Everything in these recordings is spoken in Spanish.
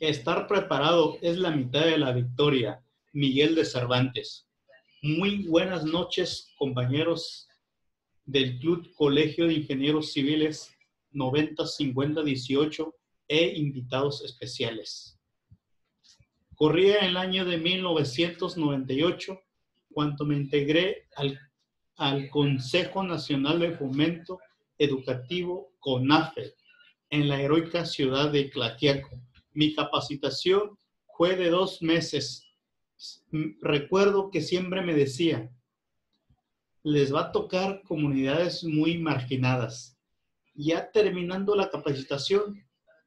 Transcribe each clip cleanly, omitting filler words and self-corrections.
Estar preparado es la mitad de la victoria. Miguel de Cervantes. Muy buenas noches, compañeros del Club Colegio de Ingenieros Civiles 905018 e invitados especiales. Corría el año de 1998 cuando me integré al Consejo Nacional de Fomento Educativo CONAFE en la heroica ciudad de Tlaxiaco. Mi capacitación fue de 2 meses. Recuerdo que siempre me decía, les va a tocar comunidades muy marginadas. Ya terminando la capacitación,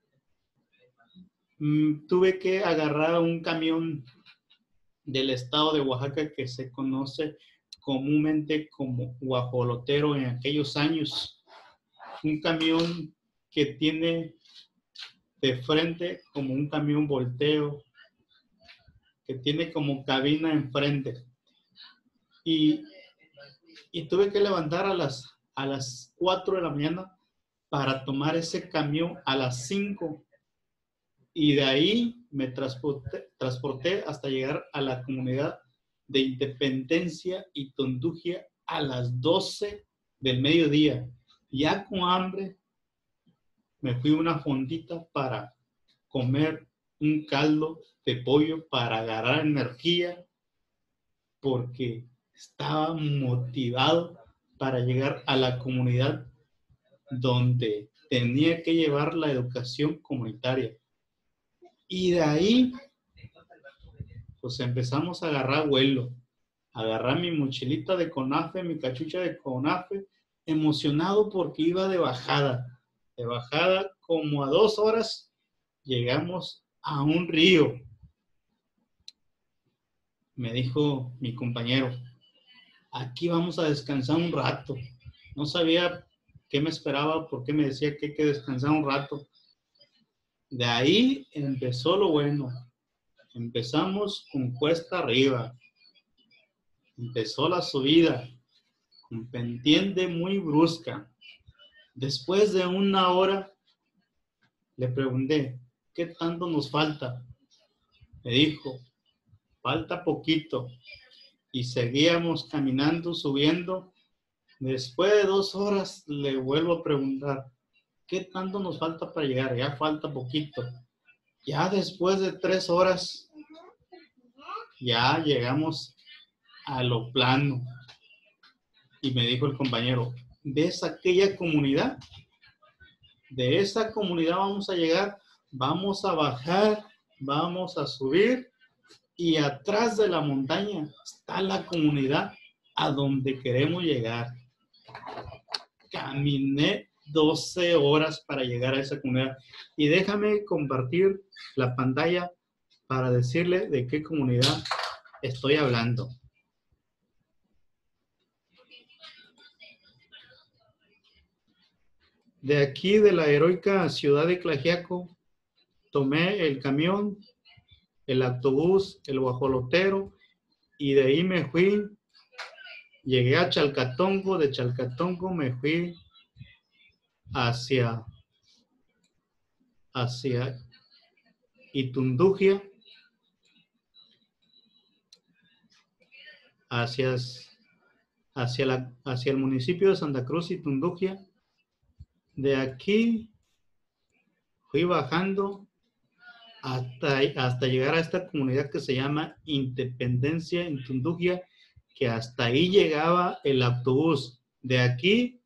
tuve que agarrar un camión del estado de Oaxaca que se conoce comúnmente como guajolotero en aquellos años. Un camión que tiene de frente como un camión volteo, que tiene como cabina enfrente. Y tuve que levantar a las 4 de la mañana para tomar ese camión a las 5. Y de ahí me transporté hasta llegar a la comunidad de Independencia y Tundugia a las 12 del mediodía. Ya con hambre, me fui a una fondita para comer un caldo de pollo para agarrar energía, porque estaba motivado para llegar a la comunidad donde tenía que llevar la educación comunitaria. Y de ahí, pues empezamos a agarrar vuelo, a agarrar mi mochilita de CONAFE, mi cachucha de CONAFE, emocionado porque iba de bajada como a 2 horas, llegamos a un río. Me dijo mi compañero, aquí vamos a descansar un rato. No sabía qué me esperaba, por qué me decía que hay que descansar un rato. De ahí empezó lo bueno. Empezamos con cuesta arriba. Empezó la subida, con pendiente muy brusca. Después de 1 hora, le pregunté, ¿qué tanto nos falta? Me dijo, falta poquito. Y seguíamos caminando, subiendo. Después de 2 horas, le vuelvo a preguntar, ¿qué tanto nos falta para llegar? Ya falta poquito. Ya después de 3 horas, ya llegamos a lo plano. Y me dijo el compañero, ¿ves aquella comunidad? De esa comunidad vamos a llegar, vamos a bajar, vamos a subir, y atrás de la montaña está la comunidad a donde queremos llegar. Caminé 12 horas para llegar a esa comunidad. Y déjame compartir la pantalla para decirle de qué comunidad estoy hablando. De aquí, de la heroica ciudad de Tlaxiaco, tomé el camión, el autobús, el guajolotero, y de ahí me fui, llegué a Chalcatongo, de Chalcatongo me fui hacia Itundugia, hacia el municipio de Santa Cruz y Tundugia. De aquí fui bajando hasta llegar a esta comunidad que se llama Independencia en Tundugia, que hasta ahí llegaba el autobús. De aquí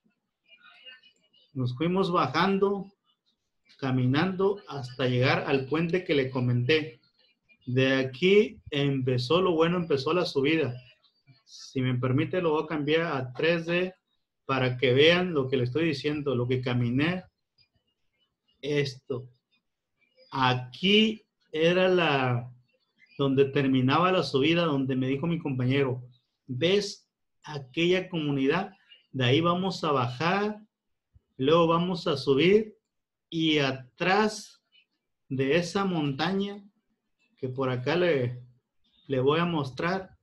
nos fuimos bajando, caminando hasta llegar al puente que le comenté. De aquí empezó lo bueno, empezó la subida. Si me permite, lo voy a cambiar a 3D para que vean lo que le estoy diciendo, lo que caminé. Esto. Aquí era donde terminaba la subida, donde me dijo mi compañero, ¿ves aquella comunidad? De ahí vamos a bajar, luego vamos a subir, y atrás de esa montaña, que por acá le voy a mostrar,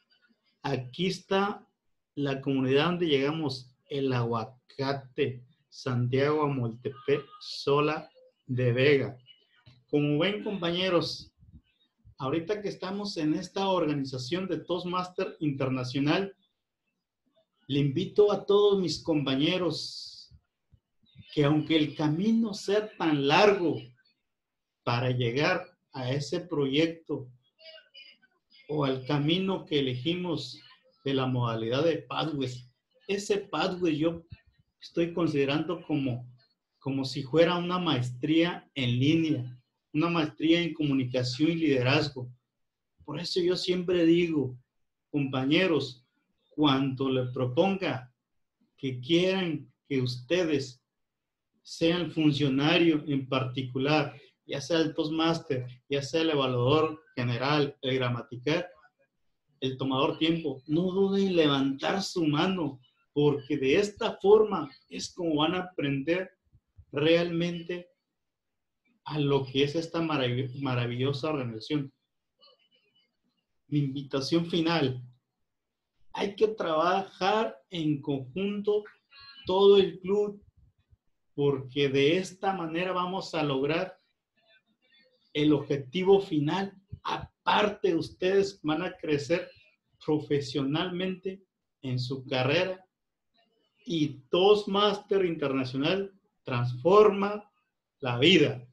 aquí está la comunidad donde llegamos, el Aguacate. Santiago Amoltepec Sola de Vega. Como ven, compañeros, ahorita que estamos en esta organización de Toastmaster Internacional, le invito a todos mis compañeros que aunque el camino sea tan largo para llegar a ese proyecto o al camino que elegimos de la modalidad de Pathways, ese Pathway yo estoy considerando como si fuera una maestría en línea, una maestría en comunicación y liderazgo. Por eso yo siempre digo, compañeros, cuando le proponga que quieran que ustedes sean funcionarios en particular, ya sea el Toastmaster, ya sea el evaluador general, el gramatical, el tomador tiempo, no duden en levantar su mano, porque de esta forma es como van a aprender realmente a lo que es esta maravillosa organización. Mi invitación final: hay que trabajar en conjunto todo el club, porque de esta manera vamos a lograr el objetivo final. Aparte, ustedes van a crecer profesionalmente en su carrera, y Toastmaster Internacional transforma la vida.